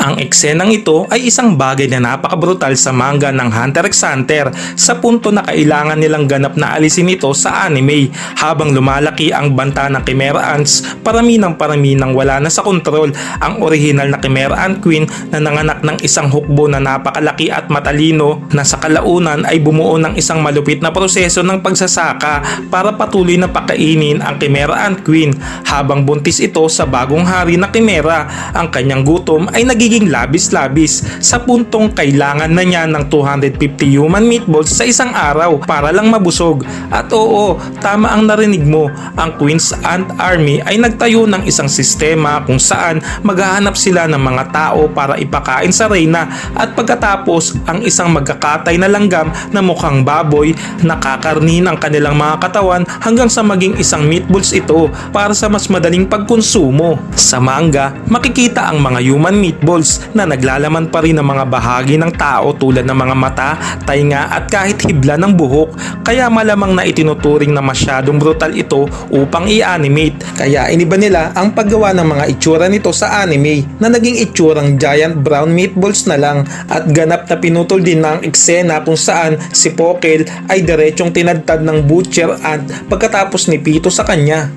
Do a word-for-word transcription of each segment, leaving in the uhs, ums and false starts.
Ang eksenang ito ay isang bagay na napakabrutal sa manga ng Hunter x Hunter sa punto na kailangan nilang ganap na alisin ito sa anime. Habang lumalaki ang banta ng Chimera Ants, parami ng parami nang wala na sa kontrol. Ang orihinal na Chimera Ant Queen na nanganak ng isang hukbo na napakalaki at matalino na sa kalaunan ay bumuo ng isang malupit na proseso ng pagsasaka para patuloy na pakainin ang Chimera Ant Queen. Habang buntis ito sa bagong hari na Chimera, ang kanyang gutom ay nagiging labis-labis sa puntong kailangan na niya ng two hundred fifty human meatballs sa isang araw para lang mabusog. At oo, tama ang narinig mo, ang Queen's Ant Army ay nagtayo ng isang sistema kung saan maghahanap sila ng mga tao para ipakain sa reyna, at pagkatapos ang isang magkakatay na langgam na mukhang baboy nakakarnin ang kanilang mga katawan hanggang sa maging isang meatballs ito para sa mas madaling pagkonsumo. Sa manga, makikita ang mga human meatballs na naglalaman pa rin ng mga bahagi ng tao tulad ng mga mata, tainga at kahit hibla ng buhok, kaya malamang na itinuturing na masyadong brutal ito upang i-animate. Kaya iniba nila ang paggawa ng mga itsura nito sa anime na naging itsurang giant brown meatballs na lang, at ganap na pinutol din ng eksena kung saan si Pokel ay diretsong tinadtad ng butcher ant pagkatapos ni Pito sa kanya.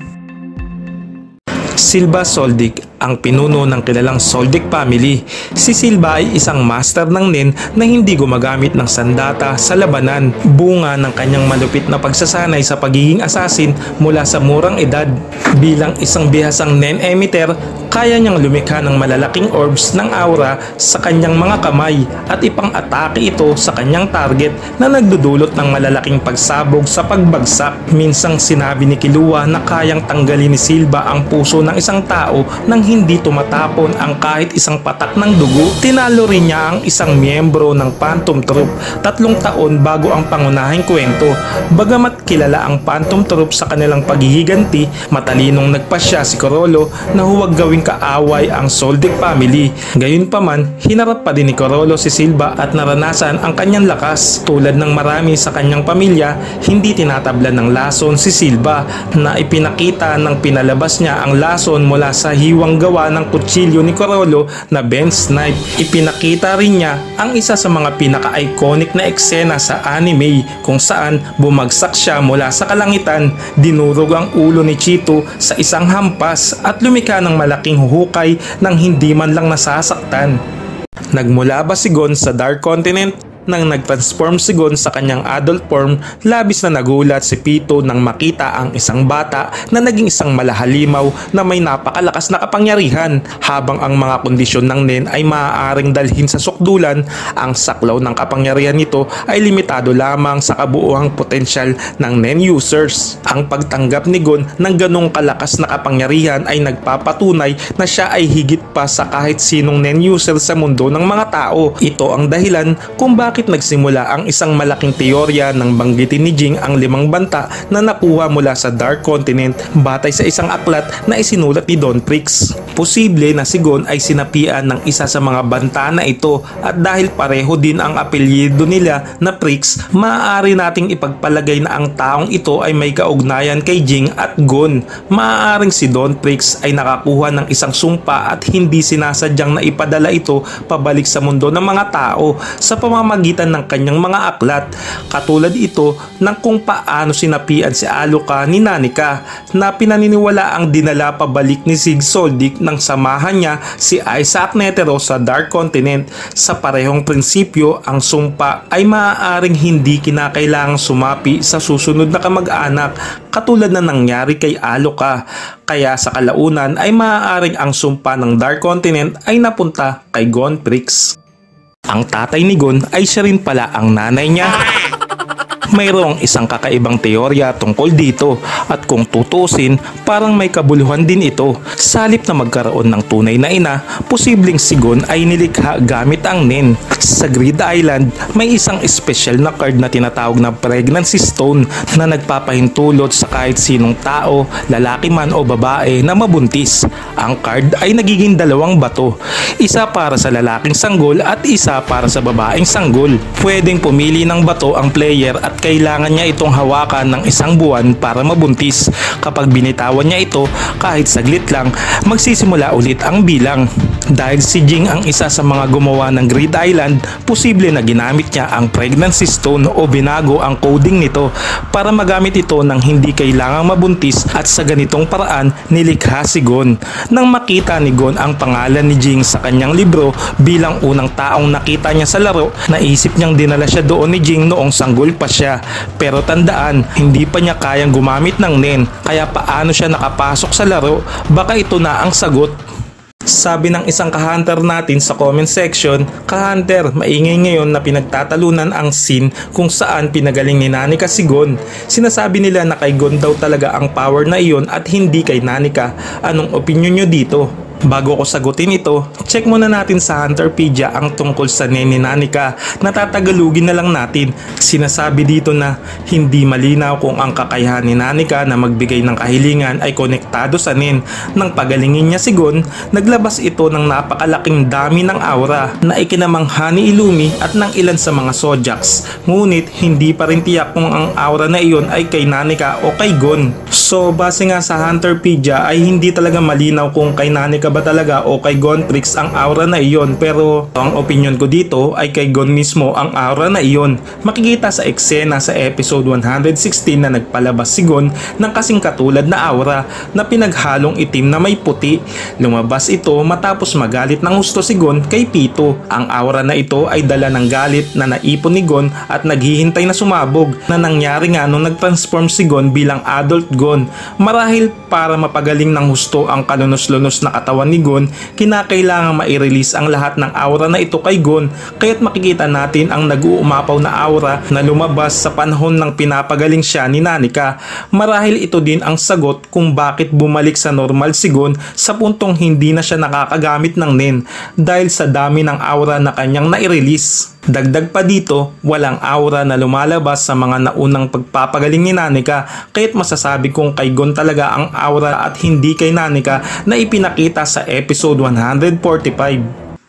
Silva Soldic, ang pinuno ng kilalang Soldic family. Si Silva ay isang master ng nen na hindi gumagamit ng sandata sa labanan, bunga ng kanyang malupit na pagsasanay sa pagiging assassin mula sa murang edad. Bilang isang bihasang nen emitter, kaya niyang lumikha ng malalaking orbs ng aura sa kanyang mga kamay at ipang-atake ito sa kanyang target na nagdudulot ng malalaking pagsabog sa pagbagsak. Minsang sinabi ni Killua na kayang tanggalin ni Silva ang puso ng isang tao nang hindi tumatapon ang kahit isang patak ng dugo. Tinalo rin niya ang isang miyembro ng Phantom Troop tatlong taon bago ang pangunahing kwento. Bagamat kilala ang Phantom Troop sa kanilang paghihiganti, matalinong nagpasya si Corolo na huwag gawing kaaway ang Soldic family. Gayunpaman, hinarap pa din ni Corolo si Silva at naranasan ang kanyang lakas. Tulad ng marami sa kanyang pamilya, hindi tinatablan ng lason si Silva, na ipinakita ng pinalabas niya ang lason mula sa hiwang gawa ng kutsilyo ni Corolo na bench knife. Ipinakita rin niya ang isa sa mga pinaka-iconic na eksena sa anime kung saan bumagsak siya mula sa kalangitan, dinurog ang ulo ni Chito sa isang hampas at lumikha ng malaking huhukay nang hindi man lang nasasaktan. Nagmula ba si Gon sa Dark Continent? Nang nag-transform si Gon sa kanyang adult form, labis na nagulat si Pito nang makita ang isang bata na naging isang malahalimaw na may napakalakas na kapangyarihan. Habang ang mga kondisyon ng Nen ay maaaring dalhin sa sukdulan, ang saklaw ng kapangyarihan nito ay limitado lamang sa kabuuang potensyal ng Nen users. Ang pagtanggap ni Gon ng ganong kalakas na kapangyarihan ay nagpapatunay na siya ay higit pa sa kahit sinong Nen user sa mundo ng mga tao. Ito ang dahilan kung bakit nagsimula ang isang malaking teorya ng banggitin ni Jing ang limang banta na nakuha mula sa Dark Continent batay sa isang aklat na isinulat ni Don Prix. Posible na si Gon ay sinapian ng isa sa mga banta na ito, at dahil pareho din ang apelyido nila na Prix, maaari nating ipagpalagay na ang taong ito ay may kaugnayan kay Jing at Gon. Maaaring si Don Prix ay nakakuha ng isang sumpa at hindi sinasadyang na ipadala ito pabalik sa mundo ng mga tao sa pamamagitan ng kanyang mga aklat, katulad ito ng kung paano sinapian si Aloka ni Nanika, na pinaniniwala ang dinala pabalik ni Sig Soldic nang samahan niya si Isaac Netero sa Dark Continent. Sa parehong prinsipyo, ang sumpa ay maaaring hindi kinakailangang sumapi sa susunod na kamag-anak katulad na nangyari kay Aloka, kaya sa kalaunan ay maaaring ang sumpa ng Dark Continent ay napunta kay Gon Prix. Ang tatay ni Gon ay siya rin pala ang nanay niya. Mayroong isang kakaibang teorya tungkol dito, at kung tutusin, parang may kabuluhan din ito. Sa halip na magkaroon ng tunay na ina, posibleng si Gon ay nilikha gamit ang Nen. Sa Grid Island, may isang espesyal na card na tinatawag na Pregnancy Stone na nagpapahintulot sa kahit sinong tao, lalaki man o babae na mabuntis. Ang card ay nagiging dalawang bato, isa para sa lalaking sanggol at isa para sa babaeng sanggol. Pwedeng pumili ng bato ang player at kailangan niya itong hawakan ng isang buwan para mabuntis. Kapag binitawan niya ito, kahit saglit lang, magsisimula ulit ang bilang. Dahil si Jing ang isa sa mga gumawa ng Grid Island, posible na ginamit niya ang Pregnancy Stone o binago ang coding nito para magamit ito nang hindi kailangang mabuntis, at sa ganitong paraan nilikha si Gon. Nang makita ni Gon ang pangalan ni Jing sa kanyang libro bilang unang taong nakita niya sa laro, naisip niyang dinala siya doon ni Jing noong sanggol pa siya. Pero tandaan, hindi pa niya kayang gumamit ng Nen, kaya paano siya nakapasok sa laro? Baka ito na ang sagot. Sabi ng isang ka-hunter natin sa comment section, "Ka-hunter, maingay ngayon na pinagtatalunan ang scene kung saan pinagaling ni Nanika si Gon. Sinasabi nila na kay Gon daw talaga ang power na iyon at hindi kay Nanika. Anong opinion nyo dito?" Bago ko sagutin ito, check muna natin sa Hunterpedia ang tungkol sa Nen ni Nanika. Natatagalugin na lang natin. Sinasabi dito na hindi malinaw kung ang kakayahan ni Nanika na magbigay ng kahilingan ay konektado sa Nen. Nang pagalingin niya si Gon, naglabas ito ng napakalaking dami ng aura na ikinamangha ni Illumi at ng ilan sa mga Zodiacs. Ngunit hindi pa rin tiyak kung ang aura na iyon ay kay Nanika o kay Gon. So base nga sa Hunterpedia ay hindi talaga malinaw kung kay Nanika ba talaga o kay Gontrix ang aura na iyon, pero ang opinion ko dito ay kay Gon mismo ang aura na iyon. Makikita sa eksena sa episode one sixteen na nagpalabas si Gon ng kasing katulad na aura na pinaghalong itim na may puti. Lumabas ito matapos magalit ng husto si Gon kay Pito. Ang aura na ito ay dala ng galit na naipon ni Gon at naghihintay na sumabog, na nangyari nga nung nagtransform si Gon bilang adult Gon. Marahil para mapagaling ng husto ang kalunos-lunos na katawan ni Gon, kinakailangan ma-release ang lahat ng aura na ito kay Gon, kaya't makikita natin ang nag-uumapaw na aura na lumabas sa panahon ng pinapagaling siya ni Nanika. Marahil ito din ang sagot kung bakit bumalik sa normal si Gon sa puntong hindi na siya nakakagamit ng Nen dahil sa dami ng aura na kanyang na-release. Dagdag pa dito, walang aura na lumalabas sa mga naunang pagpapagaling ni Nanika, kaya't masasabi kong kay Gon talaga ang aura at hindi kay Nanika na ipinakita sa episode one forty-five.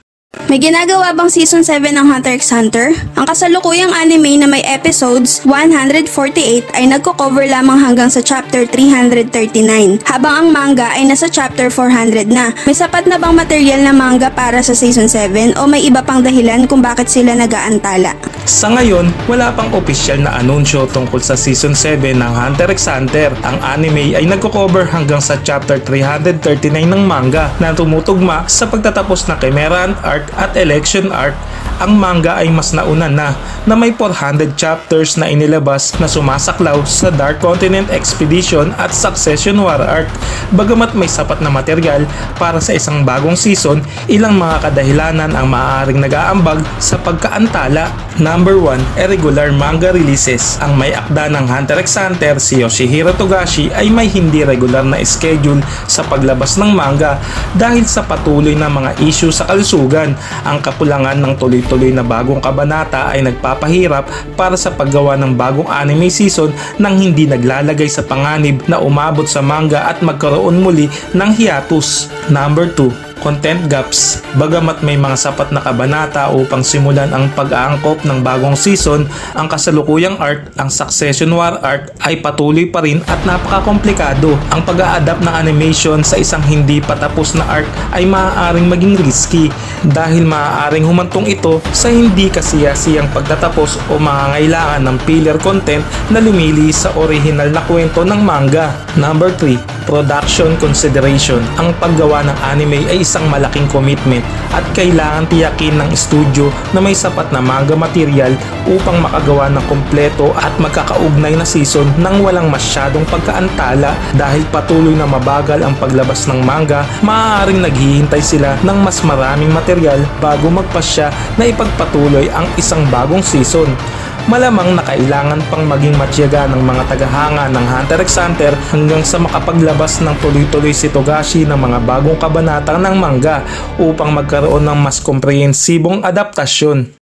May ginagawa bang Season seven ng Hunter x Hunter? Ang kasalukuyang anime na may episodes one forty-eight ay nagko-cover lamang hanggang sa chapter three thirty-nine, habang ang manga ay nasa chapter four hundred na. May sapat na bang material na manga para sa Season seven o may iba pang dahilan kung bakit sila nag-aantala? Sa ngayon, wala pang opisyal na anunsyo tungkol sa Season seven ng Hunter x Hunter. Ang anime ay nagko-cover hanggang sa chapter three thirty-nine ng manga na tumutugma sa pagtatapos ng Chimeran Arc at Election Arc. Ang manga ay mas nauna na na may four hundred chapters na inilabas na sumasaklaw sa Dark Continent Expedition at Succession War Arc. Bagamat may sapat na material para sa isang bagong season, ilang mga kadahilanan ang maaaring nag-aambag sa pagkaantala. Number one, irregular manga releases. Ang may akda ng Hunter x Hunter, si Yoshihiro Togashi, ay may hindi regular na schedule sa paglabas ng manga dahil sa patuloy na mga issue sa kalusugan. Ang kapulangan ng tuloy-tuloy na bagong kabanata ay nagpapahirap para sa paggawa ng bagong anime season nang hindi naglalagay sa panganib na umabot sa manga at magkaroon muli ng hiatus. Number two, content gaps. Bagamat may mga sapat na kabanata upang simulan ang pag-aangkop ng bagong season, ang kasalukuyang arc, ang Succession War Arc, ay patuloy pa rin at napaka-komplikado. Ang pag-a-adapt ng animation sa isang hindi patapos na arc ay maaaring maging risky dahil maaaring humantong ito sa hindi kasiyasiyang pagtatapos o mangangailangan ng filler content na lumili sa original na kwento ng manga. Number three, production consideration. Ang paggawa ng anime ay isang malaking commitment at kailangan tiyakin ng studio na may sapat na manga material upang makagawa ng kompleto at magkakaugnay na season nang walang masyadong pagkaantala. Dahil patuloy na mabagal ang paglabas ng manga, maaaring naghihintay sila ng mas maraming material bago magpasya na ipagpatuloy ang isang bagong season. Malamang na kailangan pang maging matyaga ng mga tagahanga ng Hunter x Hunter hanggang sa makapaglabas ng tuloy-tuloy si Togashi ng mga bagong kabanata ng manga upang magkaroon ng mas komprehensibong adaptasyon.